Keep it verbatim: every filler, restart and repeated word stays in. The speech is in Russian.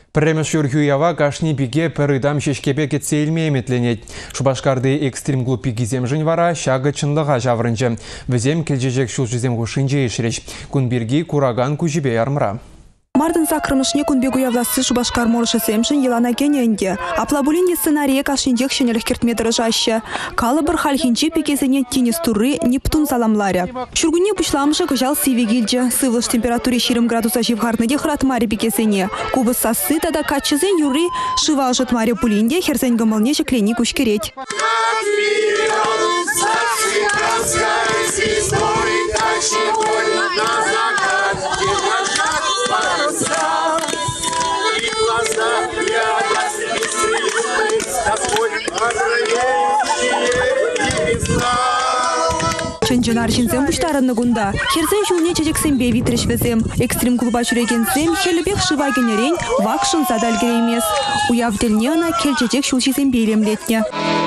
Премешур Хюява кашни биге перыдам шешкепе кетсе илмейметленет. Шубашкарды экстрим клуб пигизем жын вара шагы чынлыға жаврынжы. Візем келжежек шул жызем ғушынжы ешіреш. Күнберги кураган күжібе ярмыра. Мардын сакрымышне күнбегу явласы Шубашкар морышы семшін елана кененде. Аплабулинде сценария кашындек шенелік кертметрі жашы. Калы бір халхинче пекезіне тенис туры Нептун саламларя. Шүргүне пұшламышы күжал сивегилже. Сывлыш температуре ширим градуса живхарныде хратмари пекезіне. Кубы сасы тада качызен юры шывал жытмари пулинде херзен гымылне жеклени күшкерет. Чынжынар жинзем бұштарынны күнда. Херзен жулне чечексенбе витреш везем. Экстрим клуба жүрегенсем, хелібек шыва генерен вакшын задал кереймес. Уяв делне ана келчечек шулчизем белем летне.